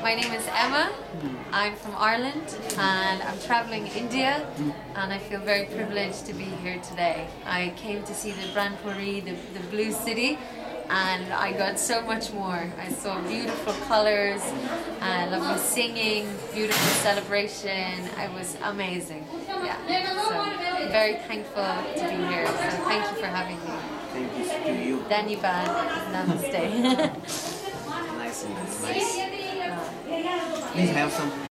My name is Emma. I'm from Ireland and I'm traveling India, and I feel very privileged to be here today. I came to see the Brandpuri, the blue city, and I got so much more. I saw beautiful colors, lovely singing, beautiful celebration. It was amazing. Yeah. So I'm very thankful to be here. So thank you for having me. Thank you to you. Dhanyabad. Namaste. Nice. Please have some.